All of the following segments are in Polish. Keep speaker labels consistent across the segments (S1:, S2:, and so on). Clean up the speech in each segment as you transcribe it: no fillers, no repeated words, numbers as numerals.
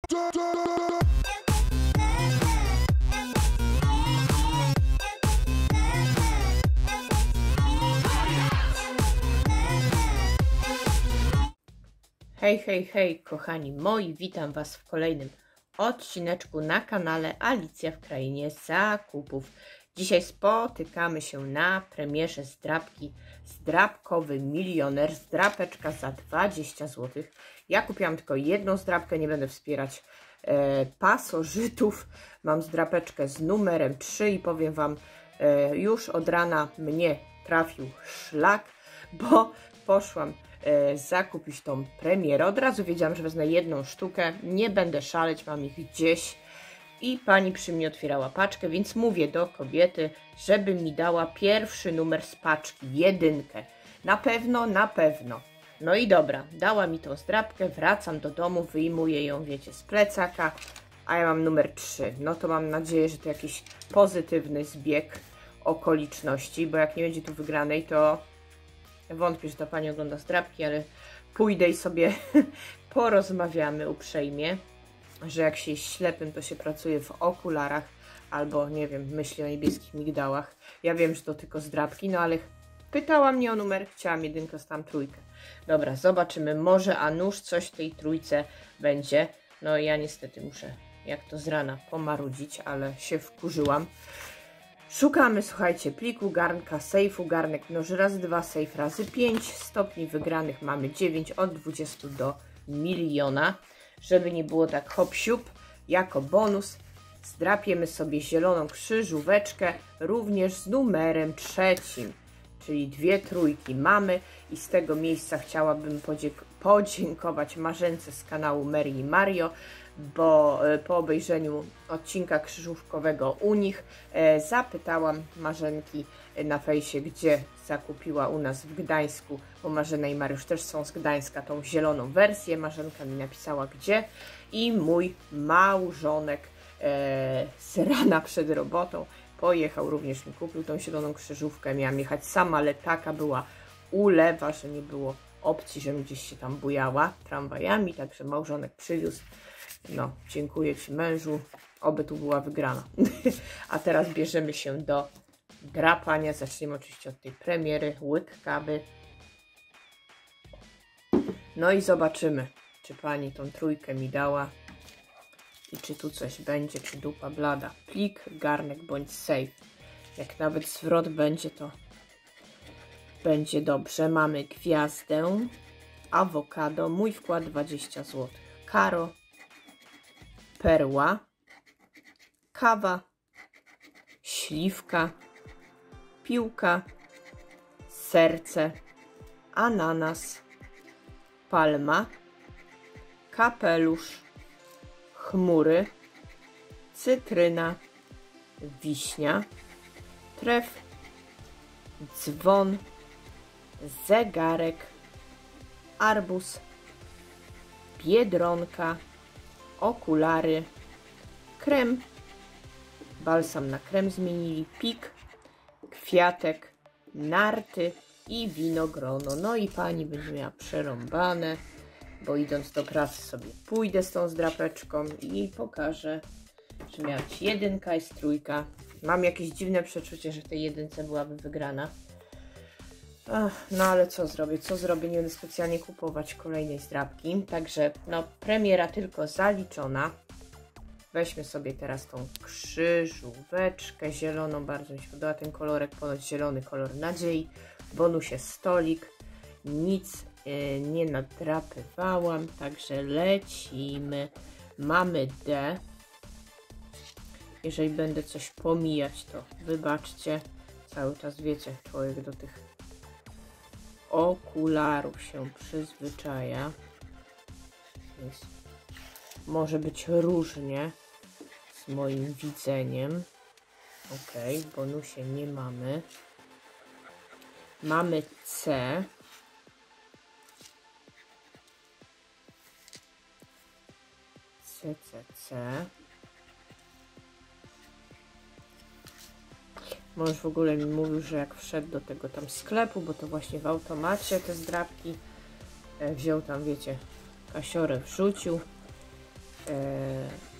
S1: Hej, hej, hej, kochani moi, witam Was w kolejnym odcineczku na kanale Alicja w Krainie Zakupów. Dzisiaj spotykamy się na premierze zdrabki Zdrabkowy Milioner, zdrapeczka za 20 zł. Ja kupiłam tylko jedną zdrabkę, nie będę wspierać pasożytów. Mam zdrapeczkę z numerem 3 i powiem Wam, już od rana mnie trafił szlak, bo poszłam zakupić tą premierę. Od razu wiedziałam, że wezmę jedną sztukę, nie będę szaleć, mam ich gdzieś. I pani przy mnie otwierała paczkę, więc mówię do kobiety, żeby mi dała pierwszy numer z paczki, jedynkę. Na pewno, na pewno. No i dobra, dała mi tą zdrabkę, wracam do domu, wyjmuję ją, wiecie, z plecaka, a ja mam numer 3. No to mam nadzieję, że to jakiś pozytywny zbieg okoliczności, bo jak nie będzie tu wygranej, to wątpię, że ta pani ogląda zdrabki, ale pójdę i sobie porozmawiamy uprzejmie, że jak się jest ślepym, to się pracuje w okularach, albo nie wiem, myśli o niebieskich migdałach. Ja wiem, że to tylko zdrabki, no ale pytała mnie o numer, chciałam jedynkę, tam trójkę. Dobra, zobaczymy, może a nuż coś w tej trójce będzie. No ja niestety muszę, jak to z rana, pomarudzić, ale się wkurzyłam. Szukamy, słuchajcie, pliku, garnka, sejfu, garnek mnoży razy 2, sejf razy 5, stopni wygranych mamy 9, od 20 do miliona. Żeby nie było tak hop-siup, jako bonus zdrapiemy sobie zieloną krzyżóweczkę, również z numerem 3, czyli 2 trójki mamy i z tego miejsca chciałabym podziękować Marzence z kanału Mary i Mario, bo po obejrzeniu odcinka krzyżówkowego u nich zapytałam Marzenki na fejsie, gdzie zakupiła u nas w Gdańsku, bo Marzena i Mariusz też są z Gdańska, tą zieloną wersję. Marzenka mi napisała gdzie i mój małżonek z rana przed robotą pojechał, również mi kupił tą zieloną krzyżówkę. Miałam jechać sama, ale taka była ulewa, że nie było opcji, żebym gdzieś się tam bujała tramwajami, także małżonek przywiózł. No, dziękuję Ci, mężu, oby tu była wygrana. A teraz bierzemy się do drapania. Zaczniemy oczywiście od tej premiery, łyk kawy. No i zobaczymy, czy pani tą trójkę mi dała i czy tu coś będzie, czy dupa blada. Plik, garnek bądź sejf. Jak nawet zwrot będzie, to będzie dobrze. Mamy gwiazdę, awokado, mój wkład 20 zł, karo, perła, kawa, śliwka, piłka, serce, ananas, palma, kapelusz, chmury, cytryna, wiśnia, tref, dzwon, zegarek, arbuz, biedronka, okulary, krem, balsam na krem zmienili, pik, kwiatek, narty i winogrono. No i pani będzie miała przerąbane, bo idąc do pracy sobie pójdę z tą zdrapeczką i pokażę, że miała być jedynka i trójka. Mam jakieś dziwne przeczucie, że w tej jedynce byłaby wygrana. No ale co zrobię? Co zrobię? Nie będę specjalnie kupować kolejnej zdrabki. Także no, premiera tylko zaliczona. Weźmy sobie teraz tą krzyżóweczkę zieloną. Bardzo mi się podoba ten kolorek. Ponoć zielony kolor nadziei. W bonusie stolik. Nic nie nadrapywałam. Także lecimy. Mamy D. Jeżeli będę coś pomijać, to wybaczcie. Cały czas, wiecie, człowiek do tych okularów się przyzwyczaja. Więc może być różnie z moim widzeniem. Ok, w bonusie nie mamy. Mamy C. C. Mąż w ogóle mi mówił, że jak wszedł do tego tam sklepu, bo to właśnie w automacie te zdrabki, wziął tam, wiecie, kasiorę wrzucił,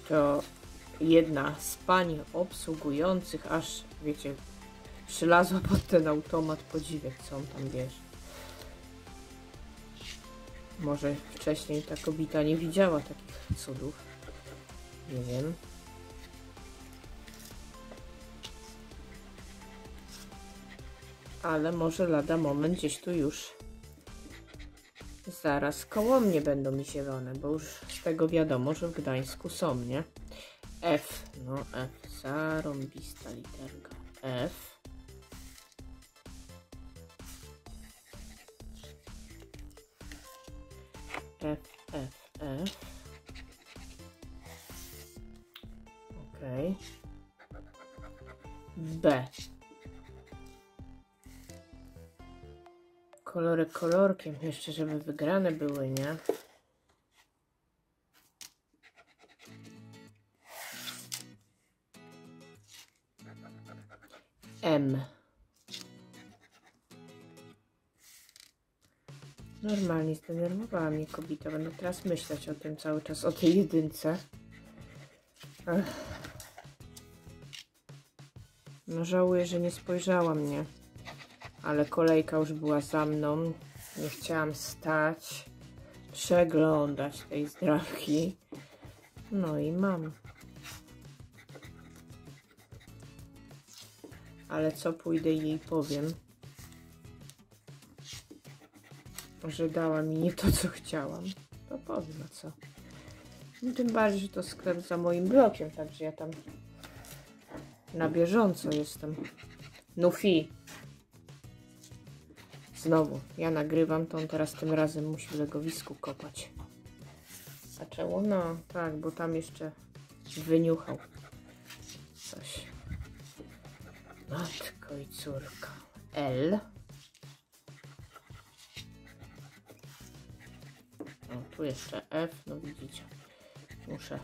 S1: to jedna z pań obsługujących aż, wiecie, przylazła pod ten automat podziwiać, co on tam bierze. Może wcześniej ta kobieta nie widziała takich cudów. Nie wiem. Ale może lada moment gdzieś tu już zaraz koło mnie będą mi zielone, bo już z tego wiadomo, że w Gdańsku są, nie? F, no F, zarąbista literka. F. F, F, F. Okej. B. Kolorek kolorkiem, jeszcze żeby wygrane były, nie? M. Normalnie zdenerwowała mnie kobieta. Będę teraz myśleć o tym cały czas, o tej jedynce. Ech. No żałuję, że nie spojrzała mnie. Ale kolejka już była za mną. Nie chciałam stać, przeglądać tej zdrawki. No i mam. Ale co pójdę i jej powiem, że dała mi nie to, co chciałam, to powiem, a co. No, tym bardziej, że to sklep za moim blokiem, także ja tam na bieżąco jestem. Nufi. Znowu, ja nagrywam, to on teraz tym razem musi w legowisku kopać. A czemu? No, tak, bo tam jeszcze wyniuchał coś. Matko i córka. L. O, tu jeszcze F, no widzicie. Muszę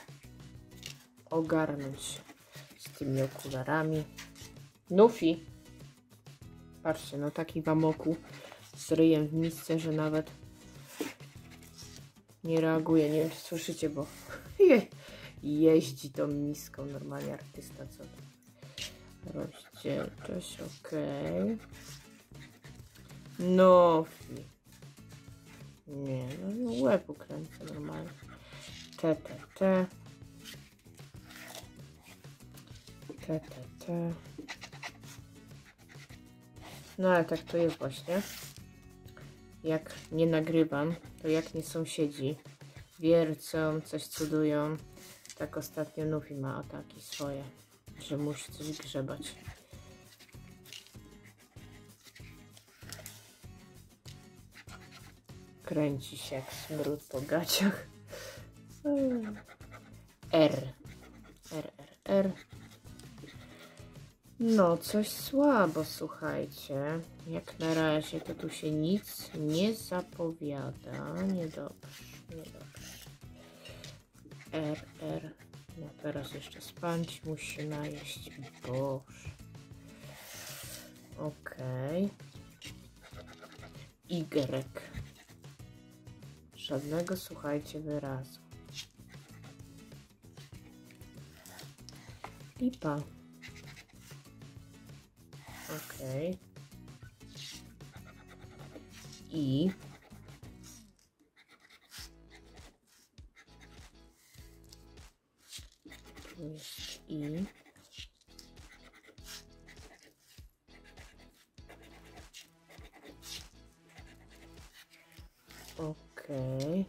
S1: ogarnąć się z tymi okularami. Nufi. Patrzcie, no taki wamoku z ryjem w misce, że nawet nie reaguje. Nie wiem, czy słyszycie, bo jeździ tą miską. Normalnie artysta, co to? Rozdzielczość, ok. No, nie, no łeb ukręcę normalnie. T. No ale tak to jest właśnie. Jak nie nagrywam, to jak nie sąsiedzi wiercą, coś cudują. Tak ostatnio Nufi ma ataki swoje, że musi coś grzebać. Kręci się jak smród po gaciach. R. No, coś słabo, słuchajcie. Jak na razie to tu się nic nie zapowiada. Niedobrze. R. No teraz jeszcze spać musi najeść. Boże. Okej. Y. Żadnego, słuchajcie, wyrazu. Lipa. Okej. I. Tu jest I. Okej.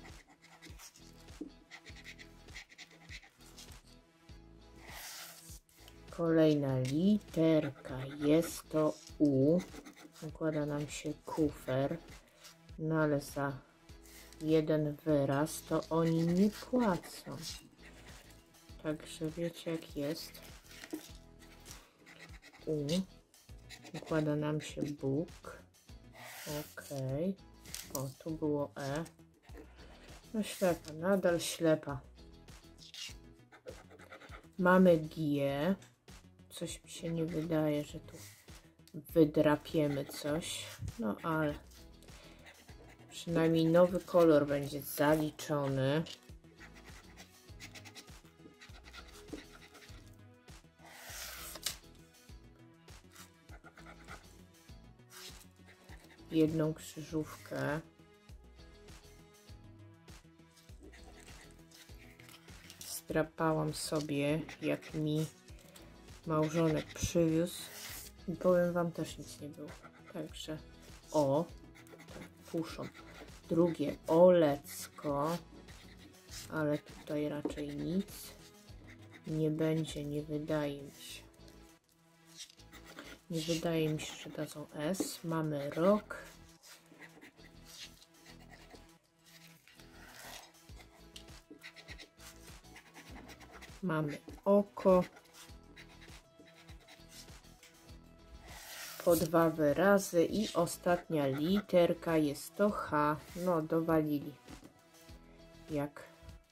S1: Kolejna literka, jest to U. Układa nam się kufer. No ale za jeden wyraz to oni nie płacą. Także wiecie jak jest. U. Układa nam się Bóg. Okej. O, tu było E. No ślepa, nadal ślepa. Mamy G. Coś mi się nie wydaje, że tu wydrapiemy coś. No ale przynajmniej nowy kolor będzie zaliczony. jedną krzyżówkę. Zdrapałam sobie, jak mi małżonek przywiózł. I powiem wam, też nic nie było. Także o, puszą. Drugie olecko, ale tutaj raczej nic nie będzie, nie wydaje mi się. Nie wydaje mi się, że dadzą S. Mamy rok. Mamy oko. Po 2 wyrazy i ostatnia literka jest to H. No, dowalili. Jak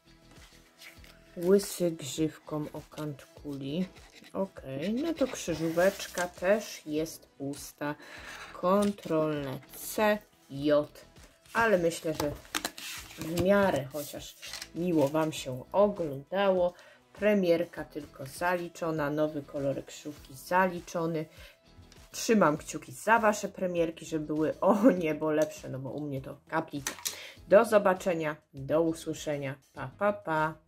S1: łysy grzywką o kant kuli. Ok, no to krzyżóweczka też jest pusta. Kontrolne C, J. Ale myślę, że w miarę chociaż miło wam się oglądało. Premierka tylko zaliczona, nowy kolorek krzyżówki zaliczony. Trzymam kciuki za wasze premierki, żeby były o niebo lepsze, no bo u mnie to kaplica. Do zobaczenia, do usłyszenia. Pa, pa, pa.